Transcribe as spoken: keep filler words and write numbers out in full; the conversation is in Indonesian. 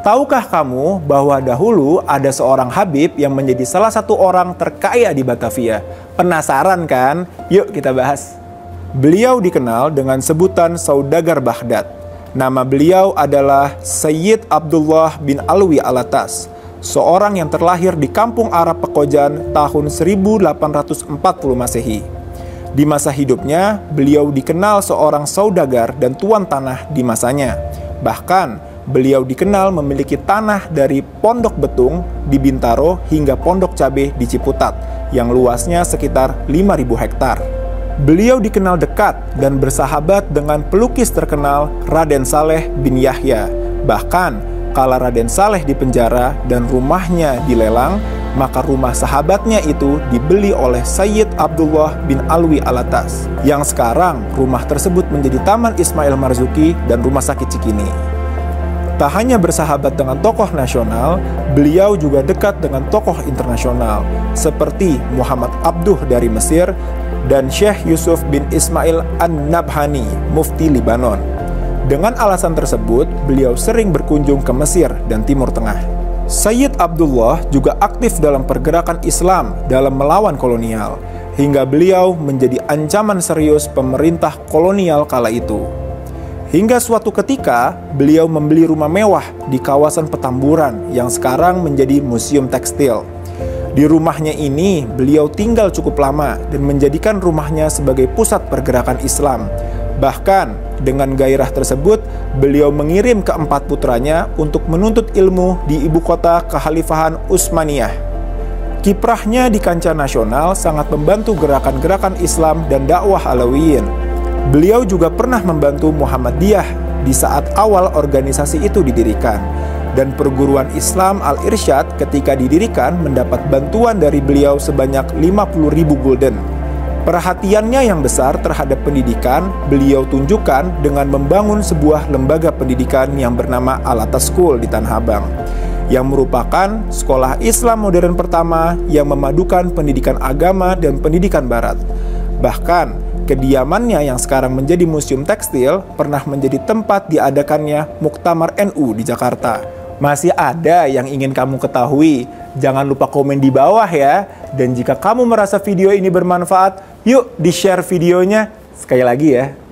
Tahukah kamu bahwa dahulu ada seorang Habib yang menjadi salah satu orang terkaya di Batavia? Penasaran kan? Yuk kita bahas. Beliau dikenal dengan sebutan Saudagar Baghdad. Nama beliau adalah Sayyid Abdullah bin Alwi Alatas, seorang yang terlahir di kampung Arab Pekojan tahun seribu delapan ratus empat puluh Masehi. Di masa hidupnya, beliau dikenal seorang saudagar dan tuan tanah di masanya. Bahkan, beliau dikenal memiliki tanah dari Pondok Betung di Bintaro hingga Pondok Cabe di Ciputat yang luasnya sekitar lima ribu hektar. Beliau dikenal dekat dan bersahabat dengan pelukis terkenal Raden Saleh bin Yahya. Bahkan, kala Raden Saleh dipenjara dan rumahnya dilelang, maka rumah sahabatnya itu dibeli oleh Sayyid Abdullah bin Alwi Alatas, yang sekarang rumah tersebut menjadi Taman Ismail Marzuki dan Rumah Sakit Cikini. Tak hanya bersahabat dengan tokoh nasional, beliau juga dekat dengan tokoh internasional, seperti Muhammad Abduh dari Mesir dan Syekh Yusuf bin Ismail An-Nabhani, mufti Libanon. Dengan alasan tersebut, beliau sering berkunjung ke Mesir dan Timur Tengah. Sayyid Abdullah juga aktif dalam pergerakan Islam dalam melawan kolonial, hingga beliau menjadi ancaman serius pemerintah kolonial kala itu. Hingga suatu ketika, beliau membeli rumah mewah di kawasan Petamburan yang sekarang menjadi museum tekstil. Di rumahnya ini, beliau tinggal cukup lama dan menjadikan rumahnya sebagai pusat pergerakan Islam. Bahkan, dengan gairah tersebut, beliau mengirim keempat putranya untuk menuntut ilmu di ibu kota Kekhalifahan Utsmaniyah. Kiprahnya di kancah nasional sangat membantu gerakan-gerakan Islam dan dakwah Alawiyin. Beliau juga pernah membantu Muhammadiyah di saat awal organisasi itu didirikan, dan perguruan Islam Al-Irsyad ketika didirikan mendapat bantuan dari beliau sebanyak lima puluh ribu gulden. Perhatiannya yang besar terhadap pendidikan beliau tunjukkan dengan membangun sebuah lembaga pendidikan yang bernama Al-Atas School di Tanah Abang, yang merupakan sekolah Islam modern pertama yang memadukan pendidikan agama dan pendidikan barat. Bahkan, kediamannya yang sekarang menjadi museum tekstil pernah menjadi tempat diadakannya Muktamar N U di Jakarta. Masih ada yang ingin kamu ketahui? Jangan lupa komen di bawah ya. Dan jika kamu merasa video ini bermanfaat, yuk di-share videonya. Sekali lagi ya,